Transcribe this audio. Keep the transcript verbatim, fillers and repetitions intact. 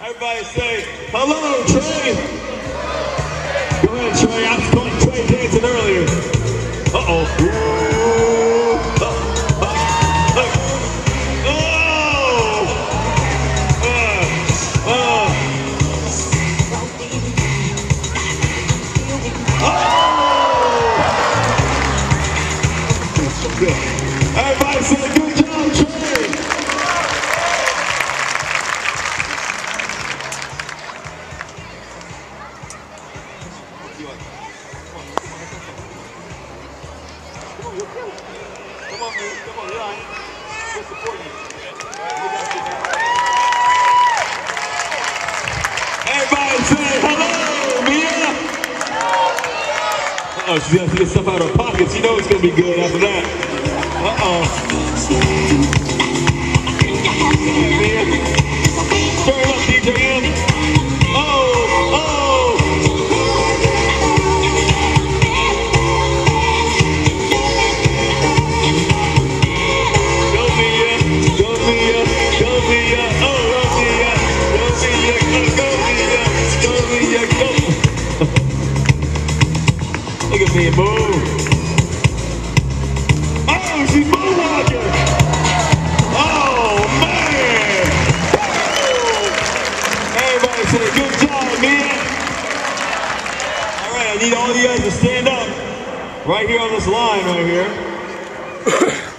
Everybody say, hello, Trey. Go ahead, Trey. I was calling Trey dancing earlier. Uh-oh. Uh, uh, uh, oh! Uh, uh. Oh! Everybody say, good job, Trey. Come on, man. Come on, yeah. We'll support you. Everybody say hello, Mia. Uh-oh, she's gonna get stuff out of her pockets. You know it's gonna be good after that. Uh-oh. Yeah, Mia. Turn it up, D J M. Oh, oh. Look at me move. Oh, she's moonwalking. Oh, man. Everybody say, good job, man. All right, I need all you guys to stand up right here on this line right here.